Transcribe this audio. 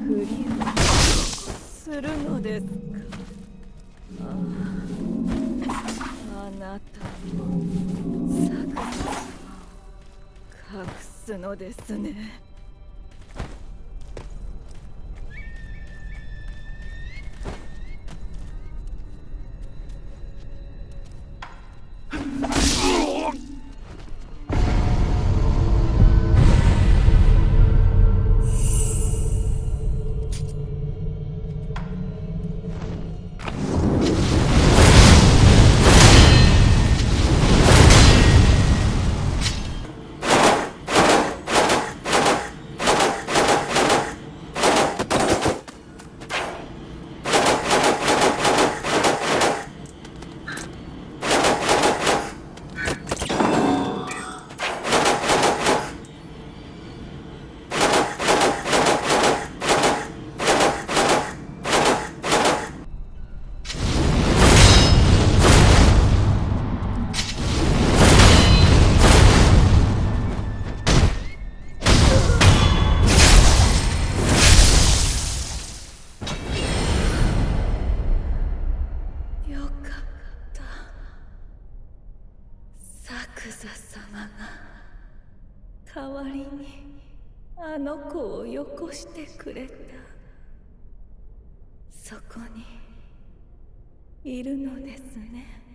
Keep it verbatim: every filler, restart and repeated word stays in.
ふりをするのですか。ああ、あなたも作者を隠すのですね。よかった。作座様が代わりにあの子をよこしてくれた。そこにいるのですね。